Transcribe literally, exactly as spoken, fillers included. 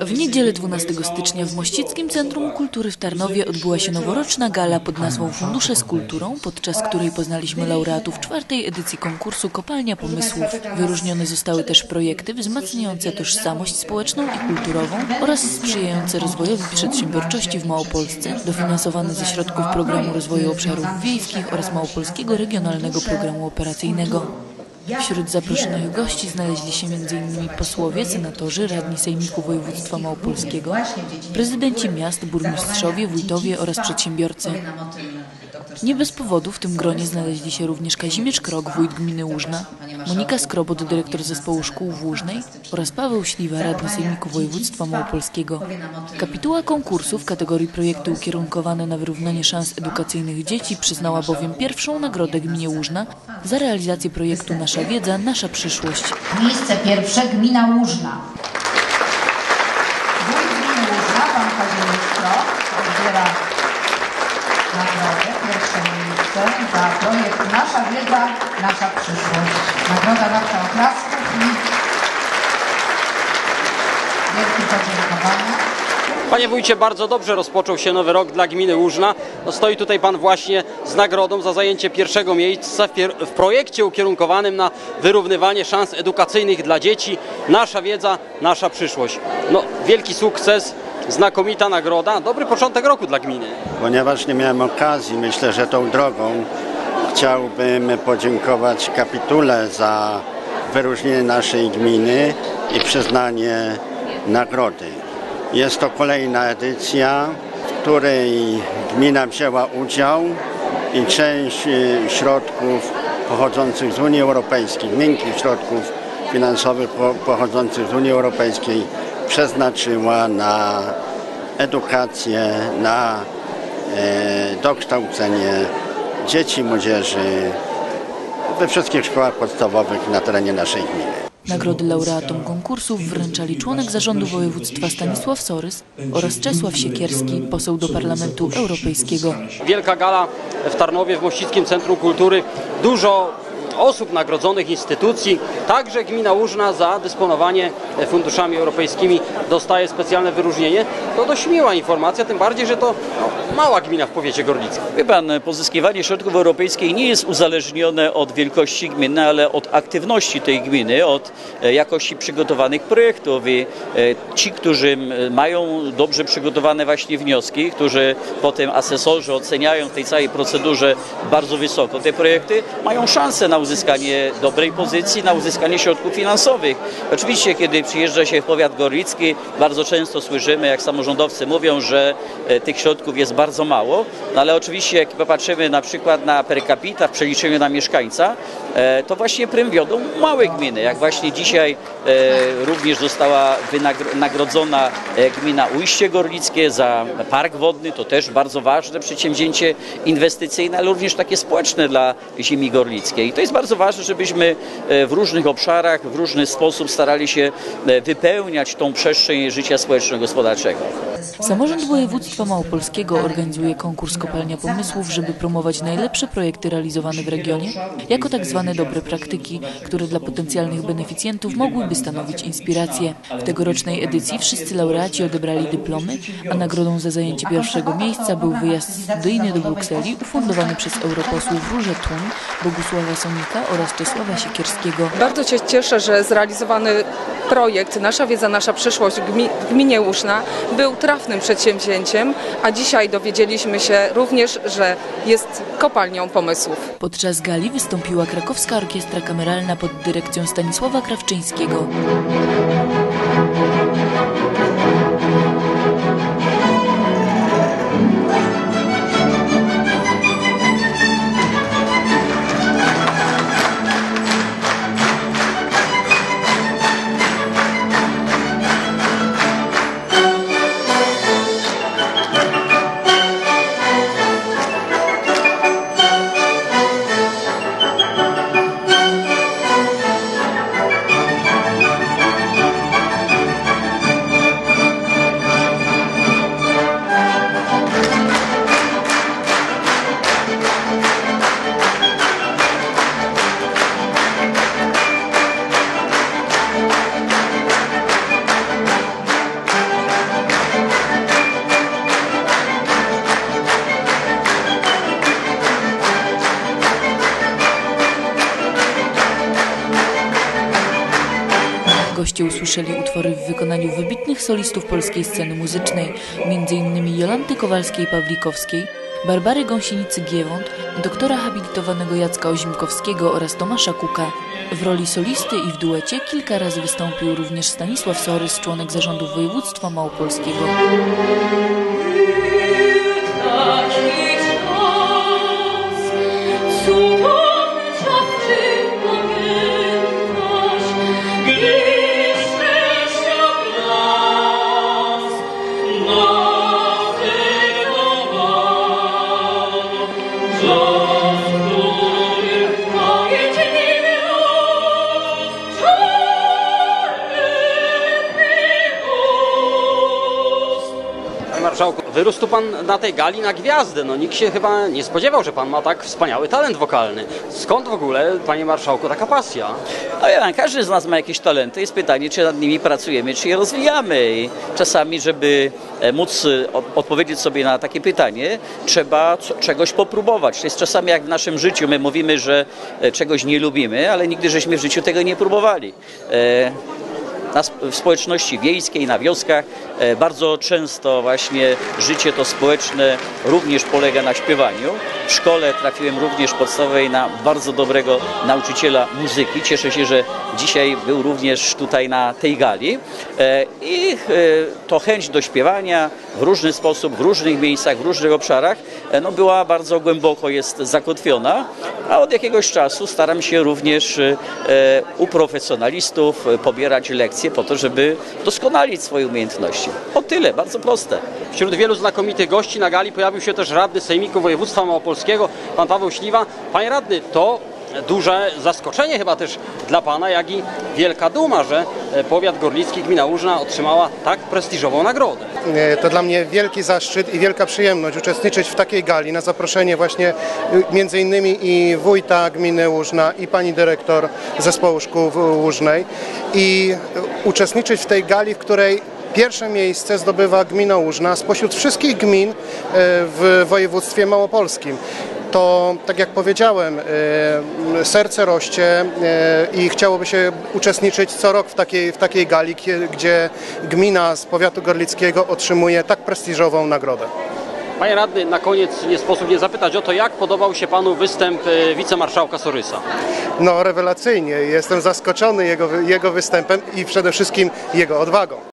W niedzielę dwunastego stycznia w Mościckim Centrum Kultury w Tarnowie odbyła się noworoczna gala pod nazwą Fundusze z kulturą, podczas której poznaliśmy laureatów czwartej edycji konkursu Kopalnia Pomysłów. Wyróżnione zostały też projekty wzmacniające tożsamość społeczną i kulturową oraz sprzyjające rozwojowi przedsiębiorczości w Małopolsce, dofinansowane ze środków Programu Rozwoju Obszarów Wiejskich oraz Małopolskiego Regionalnego Programu Operacyjnego. Wśród zaproszonych gości znaleźli się między innymi posłowie, senatorzy, radni Sejmiku Województwa Małopolskiego, prezydenci miast, burmistrzowie, wójtowie oraz przedsiębiorcy. Nie bez powodu w tym gronie znaleźli się również Kazimierz Krok, wójt gminy Łużna, Monika Skrobot, dyrektor zespołu szkół w Łużnej oraz Paweł Śliwa, radny Sejmiku Województwa Małopolskiego. Kapituła konkursu w kategorii projekty ukierunkowane na wyrównanie szans edukacyjnych dzieci przyznała bowiem pierwszą nagrodę gminie Łużna za realizację projektu Nasza Wiedza, Nasza Przyszłość. Miejsce pierwsze gmina Łużna. Wójt gminy Łużna, pan Kazimierz Krok, odbiera nagrodę, pierwsze miejsce za projekt Nasza Wiedza, Nasza Przyszłość. Nagroda warta oklasków i wielkie podziękowania. Panie wójcie, bardzo dobrze rozpoczął się nowy rok dla gminy Łużna. No stoi tutaj pan właśnie z nagrodą za zajęcie pierwszego miejsca w, w projekcie ukierunkowanym na wyrównywanie szans edukacyjnych dla dzieci. Nasza wiedza, nasza przyszłość. No, wielki sukces, znakomita nagroda, dobry początek roku dla gminy. Ponieważ nie miałem okazji, myślę, że tą drogą chciałbym podziękować kapitule za wyróżnienie naszej gminy i przyznanie nagrody. Jest to kolejna edycja, w której gmina wzięła udział i część środków pochodzących z Unii Europejskiej, miękkich środków finansowych pochodzących z Unii Europejskiej przeznaczyła na edukację, na e, dokształcenie dzieci i młodzieży we wszystkich szkołach podstawowych na terenie naszej gminy. Nagrody laureatom konkursów wręczali członek zarządu województwa Stanisław Sorys oraz Czesław Siekierski, poseł do Parlamentu Europejskiego. Wielka gala w Tarnowie, w Mościckim Centrum Kultury. Dużo osób nagrodzonych, instytucji, także gmina Łużna za dysponowanie funduszami europejskimi dostaje specjalne wyróżnienie. To dość miła informacja, tym bardziej, że to no, mała gmina w powiecie gorlickim. Wie pan, pozyskiwanie środków europejskich nie jest uzależnione od wielkości gminy, ale od aktywności tej gminy, od jakości przygotowanych projektów i ci, którzy mają dobrze przygotowane właśnie wnioski, którzy potem asesorzy oceniają w tej całej procedurze bardzo wysoko te projekty, mają szansę na uzyskanie dobrej pozycji, na uzyskanie środków finansowych. Oczywiście, kiedy przyjeżdża się w powiat gorlicki, bardzo często słyszymy, jak samorządowcy mówią, że tych środków jest bardzo mało, no ale oczywiście, jak popatrzymy na przykład na per capita w przeliczeniu na mieszkańca, to właśnie prym wiodą małe gminy, jak właśnie dzisiaj również została wynagrodzona gmina Ujście Gorlickie za park wodny, to też bardzo ważne przedsięwzięcie inwestycyjne, ale również takie społeczne dla ziemi gorlickiej. I to jest bardzo ważne, żebyśmy w różnych obszarach, w różny sposób starali się wypełniać tą przestrzeń życia społeczno-gospodarczego. Samorząd Województwa Małopolskiego organizuje konkurs Kopalnia Pomysłów, żeby promować najlepsze projekty realizowane w regionie, jako tak zwane dobre praktyki, które dla potencjalnych beneficjentów mogłyby stanowić inspirację. W tegorocznej edycji wszyscy laureaci odebrali dyplomy, a nagrodą za zajęcie pierwszego miejsca był wyjazd studyjny do Brukseli ufundowany przez europosłów Różę Thun, Bogusława Sonika oraz Czesława Siekierskiego. Bardzo się cieszę, że zrealizowany projekt Nasza Wiedza, Nasza Przyszłość w gminie Łużna był trafnym przedsięwzięciem, a dzisiaj dowiedzieliśmy się również, że jest kopalnią pomysłów. Podczas gali wystąpiła Krakowska Orkiestra Kameralna pod dyrekcją Stanisława Krawczyńskiego. Goście usłyszeli utwory w wykonaniu wybitnych solistów polskiej sceny muzycznej, między innymi Jolanty Kowalskiej-Pawlikowskiej, Barbary Gąsienicy-Giewont, doktora habilitowanego Jacka Ozimkowskiego oraz Tomasza Kuka. W roli solisty i w duecie kilka razy wystąpił również Stanisław Sorys, członek zarządu województwa małopolskiego. Panie marszałku, wyrósł tu pan na tej gali na gwiazdę. No, nikt się chyba nie spodziewał, że pan ma tak wspaniały talent wokalny. Skąd w ogóle, panie marszałku, taka pasja? No ja, każdy z nas ma jakieś talenty. Jest pytanie, czy nad nimi pracujemy, czy je rozwijamy. I czasami, żeby móc odpowiedzieć sobie na takie pytanie, trzeba czegoś popróbować. To jest czasami jak w naszym życiu. My mówimy, że czegoś nie lubimy, ale nigdy żeśmy w życiu tego nie próbowali. Na, w społeczności wiejskiej, na wioskach bardzo często właśnie życie to społeczne również polega na śpiewaniu. W szkole trafiłem również podstawowej na bardzo dobrego nauczyciela muzyki. Cieszę się, że dzisiaj był również tutaj na tej gali. I to chęć do śpiewania w różny sposób, w różnych miejscach, w różnych obszarach no była bardzo głęboko jest zakotwiona, a od jakiegoś czasu staram się również u profesjonalistów pobierać lekcje po to, żeby doskonalić swoje umiejętności. O tyle, bardzo proste. Wśród wielu znakomitych gości na gali pojawił się też radny Sejmiku Województwa Małopolskiego, pan Paweł Śliwa. Panie radny, to duże zaskoczenie chyba też dla pana, jak i wielka duma, że powiat gorlicki, gmina Łużna otrzymała tak prestiżową nagrodę. To dla mnie wielki zaszczyt i wielka przyjemność uczestniczyć w takiej gali na zaproszenie właśnie między innymi i wójta gminy Łużna i pani dyrektor zespołu szkół łużnej i uczestniczyć w tej gali, w której pierwsze miejsce zdobywa gmina Łużna spośród wszystkich gmin w województwie małopolskim. To, tak jak powiedziałem, serce rośnie i chciałoby się uczestniczyć co rok w takiej, w takiej gali, gdzie gmina z powiatu gorlickiego otrzymuje tak prestiżową nagrodę. Panie radny, na koniec nie sposób nie zapytać o to, jak podobał się panu występ wicemarszałka Sorysa? No rewelacyjnie, jestem zaskoczony jego, jego występem i przede wszystkim jego odwagą.